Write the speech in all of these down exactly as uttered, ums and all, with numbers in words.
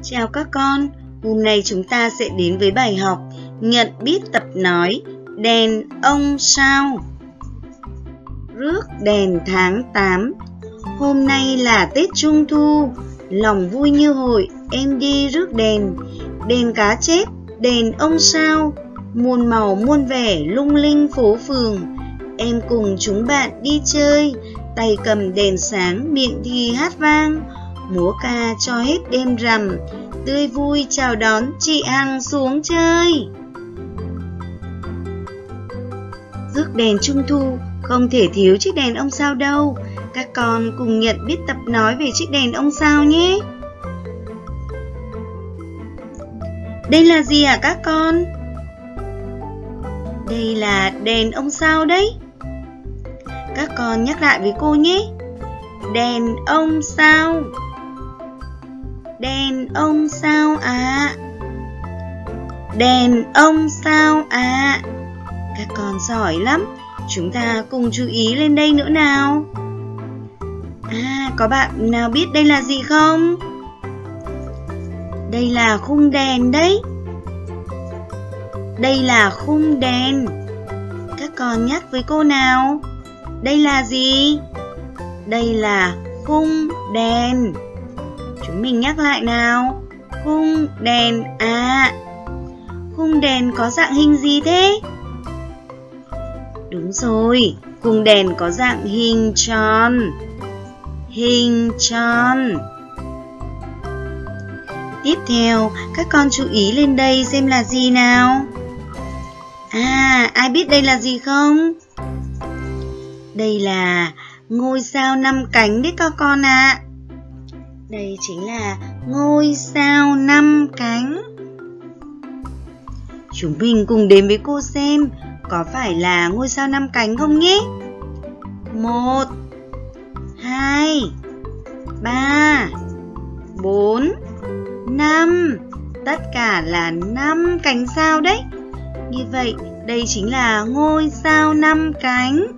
Chào các con, hôm nay chúng ta sẽ đến với bài học nhận biết tập nói đèn ông sao. Rước đèn tháng tám, hôm nay là Tết Trung Thu, lòng vui như hội, em đi rước đèn. Đèn cá chép, đèn ông sao, muôn màu muôn vẻ lung linh phố phường. Em cùng chúng bạn đi chơi, tay cầm đèn sáng, miệng thì hát vang, múa ca cho hết đêm rằm, tươi vui chào đón chị Hằng xuống chơi. Rước đèn Trung Thu không thể thiếu chiếc đèn ông sao đâu. Các con cùng nhận biết tập nói về chiếc đèn ông sao nhé. Đây là gì hả các con? Đây là đèn ông sao đấy. Các con nhắc lại với cô nhé. Đèn ông sao. Đèn ông sao ạ? À? Đèn ông sao ạ? À? Các con giỏi lắm. Chúng ta cùng chú ý lên đây nữa nào. À, có bạn nào biết đây là gì không? Đây là khung đèn đấy. Đây là khung đèn. Các con nhắc với cô nào. Đây là gì? Đây là khung đèn. Chúng mình nhắc lại nào. Khung đèn à. Khung đèn có dạng hình gì thế? Đúng rồi, khung đèn có dạng hình tròn. Hình tròn. Tiếp theo, các con chú ý lên đây xem là gì nào. À, ai biết đây là gì không? Đây là ngôi sao năm cánh đấy các con ạ. À. Đây chính là ngôi sao năm cánh. Chúng mình cùng đến với cô xem có phải là ngôi sao năm cánh không nhé? Một, hai, ba, bốn, năm. Tất cả là năm cánh sao đấy. Như vậy, đây chính là ngôi sao năm cánh.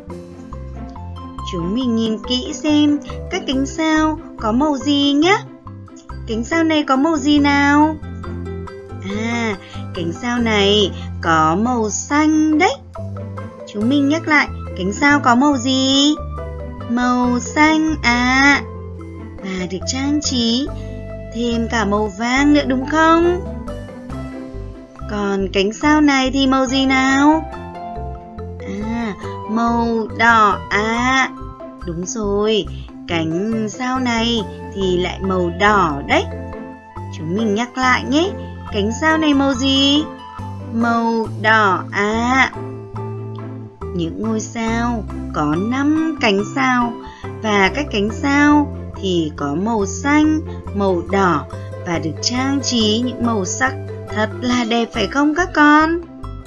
Chúng mình nhìn kỹ xem các cánh sao có màu gì nhé. Cánh sao này có màu gì nào? À, cánh sao này có màu xanh đấy. Chúng mình nhắc lại, cánh sao có màu gì? Màu xanh à. Và được trang trí thêm cả màu vàng nữa đúng không? Còn cánh sao này thì màu gì nào? À, màu đỏ à. Đúng rồi, cánh sao này thì lại màu đỏ đấy. Chúng mình nhắc lại nhé. Cánh sao này màu gì? Màu đỏ à. Những ngôi sao có năm cánh sao và các cánh sao thì có màu xanh, màu đỏ và được trang trí những màu sắc thật là đẹp phải không các con?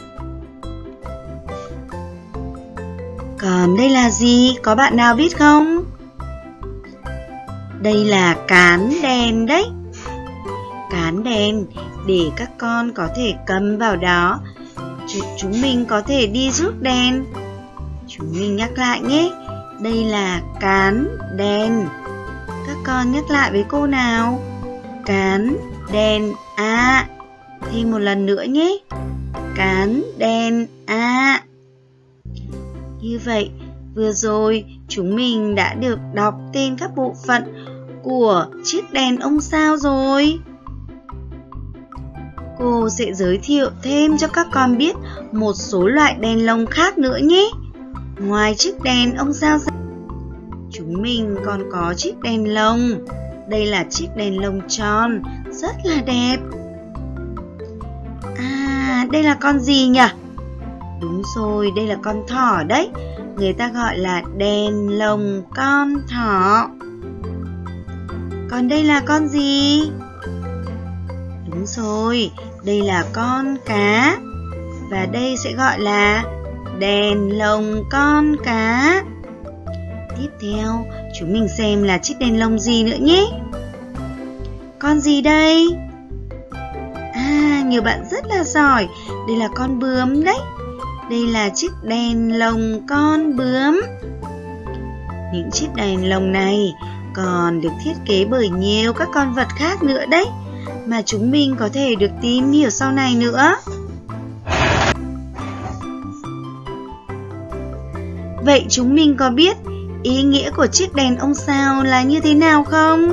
Còn đây là gì? Có bạn nào biết không? Đây là cán đèn đấy. Cán đèn để các con có thể cầm vào đó. Chúng mình có thể đi rước đèn. Chúng mình nhắc lại nhé. Đây là cán đèn. Các con nhắc lại với cô nào. Cán đèn à. Thêm một lần nữa nhé. Cán đèn à. Như vậy, vừa rồi chúng mình đã được đọc tên các bộ phận của chiếc đèn ông sao rồi. Cô sẽ giới thiệu thêm cho các con biết một số loại đèn lồng khác nữa nhé. Ngoài chiếc đèn ông sao ra, chúng mình còn có chiếc đèn lồng. Đây là chiếc đèn lồng tròn, rất là đẹp. À, đây là con gì nhỉ? Đúng rồi, đây là con thỏ đấy. Người ta gọi là đèn lồng con thỏ. Còn đây là con gì? Đúng rồi, đây là con cá. Và đây sẽ gọi là đèn lồng con cá. Tiếp theo, chúng mình xem là chiếc đèn lồng gì nữa nhé. Con gì đây? À, nhiều bạn rất là giỏi. Đây là con bướm đấy. Đây là chiếc đèn lồng con bướm. Những chiếc đèn lồng này còn được thiết kế bởi nhiều các con vật khác nữa đấy. mà chúng mình có thể được tìm hiểu sau này nữa. Vậy chúng mình có biết ý nghĩa của chiếc đèn ông sao là như thế nào không?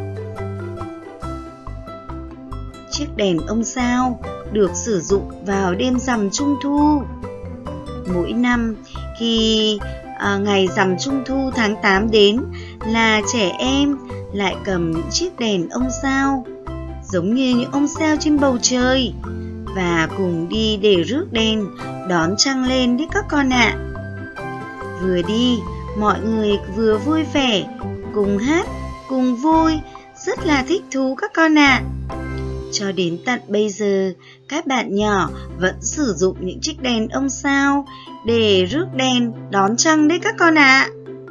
Chiếc đèn ông sao được sử dụng vào đêm rằm Trung thu. Mỗi năm khi à, ngày rằm Trung thu tháng tám đến là trẻ em lại cầm những chiếc đèn ông sao, giống như những ông sao trên bầu trời, và cùng đi để rước đèn đón trăng lên đấy các con ạ. Vừa đi, mọi người vừa vui vẻ, cùng hát, cùng vui, rất là thích thú các con ạ. Cho đến tận bây giờ, các bạn nhỏ vẫn sử dụng những chiếc đèn ông sao để rước đèn đón trăng đấy các con ạ.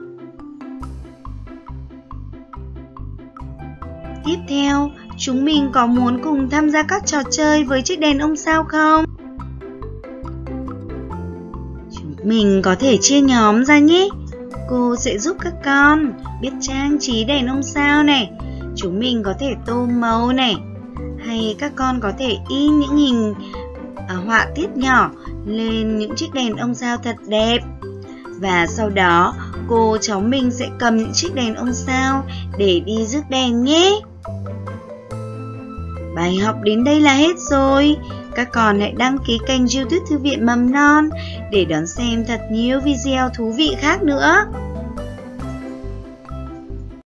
Tiếp theo, chúng mình có muốn cùng tham gia các trò chơi với chiếc đèn ông sao không? Chúng mình có thể chia nhóm ra nhé. Cô sẽ giúp các con biết trang trí đèn ông sao này. Chúng mình có thể tô màu này. Hay các con có thể in những hình à, họa tiết nhỏ lên những chiếc đèn ông sao thật đẹp. Và sau đó cô cháu mình sẽ cầm những chiếc đèn ông sao để đi rước đèn nhé. Bài học đến đây là hết rồi. Các con hãy đăng ký kênh YouTube Thư viện Mầm non để đón xem thật nhiều video thú vị khác nữa.